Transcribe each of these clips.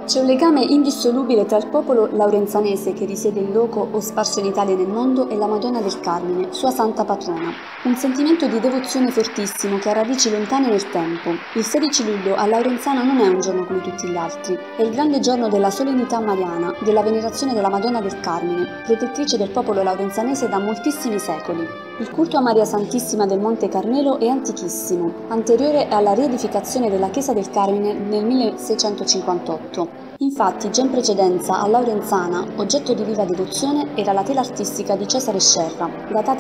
C'è un legame indissolubile tra il popolo laurenzanese che risiede in loco o sparso in Italia e nel mondo e la Madonna del Carmine, sua santa patrona. Un sentimento di devozione fortissimo che ha radici lontane nel tempo. Il 16 luglio a Laurenzano non è un giorno come tutti gli altri, è il grande giorno della solennità mariana, della venerazione della Madonna del Carmine, protettrice del popolo laurenzanese da moltissimi secoli. Il culto a Maria Santissima del Monte Carmelo è antichissimo, anteriore alla riedificazione della chiesa del Carmine nel 1658. Infatti, già in precedenza a Laurenzana, oggetto di viva devozione era la tela artistica di Cesare Scerra, datata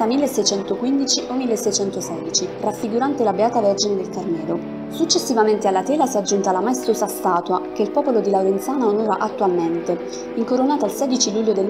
1615 o 1616, raffigurante la Beata Vergine del Carmelo. Successivamente alla tela si è aggiunta la maestosa statua che il popolo di Laurenzana onora attualmente, incoronata il 16 luglio del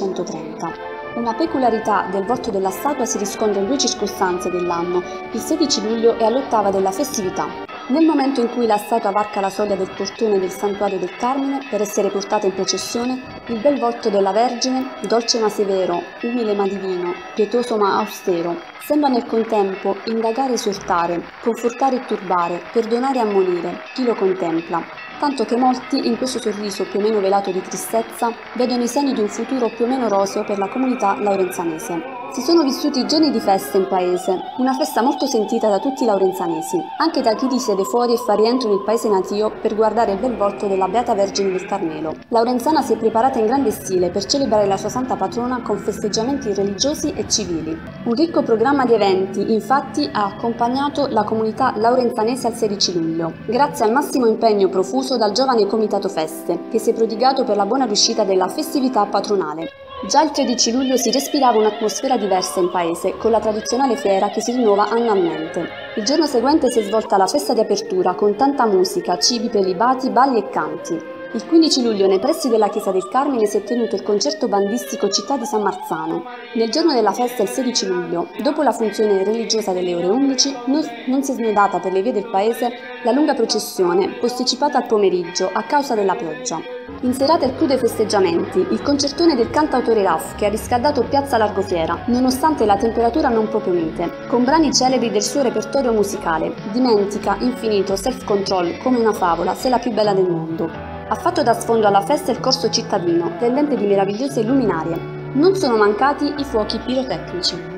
1930. Una peculiarità del volto della statua si riscontra in due circostanze dell'anno: il 16 luglio e all'ottava della festività. Nel momento in cui la statua varca la soglia del portone del santuario del Carmine per essere portata in processione, il bel volto della Vergine, dolce ma severo, umile ma divino, pietoso ma austero, sembra nel contempo indagare e esortare, confortare e turbare, perdonare e ammonire chi lo contempla, tanto che molti, in questo sorriso più o meno velato di tristezza, vedono i segni di un futuro più o meno roseo per la comunità laurenzanese. Si sono vissuti giorni di festa in paese, una festa molto sentita da tutti i laurenzanesi, anche da chi risiede fuori e fa rientro nel paese natio per guardare il bel volto della Beata Vergine del Carmelo. Laurenzana si è preparata in grande stile per celebrare la sua santa patrona con festeggiamenti religiosi e civili. Un ricco programma di eventi, infatti, ha accompagnato la comunità laurenzanese al 16 luglio, grazie al massimo impegno profuso dal giovane Comitato Feste, che si è prodigato per la buona riuscita della festività patronale. Già il 13 luglio si respirava un'atmosfera diversa in paese, con la tradizionale fiera che si rinnova annualmente. Il giorno seguente si è svolta la festa di apertura con tanta musica, cibi prelibati, balli e canti. Il 15 luglio nei pressi della chiesa del Carmine si è tenuto il concerto bandistico Città di San Marzano. Nel giorno della festa, il 16 luglio, dopo la funzione religiosa delle ore 11, non si è snodata per le vie del paese la lunga processione, posticipata al pomeriggio a causa della pioggia. In serata il clou dei festeggiamenti, il concertone del cantautore Raff che ha riscaldato Piazza Largofiera, nonostante la temperatura non proprio mite, con brani celebri del suo repertorio musicale. Dimentica, infinito, self-control, come una favola, sei la più bella del mondo. Ha fatto da sfondo alla festa il corso cittadino, tendente di meravigliose luminarie. Non sono mancati i fuochi pirotecnici.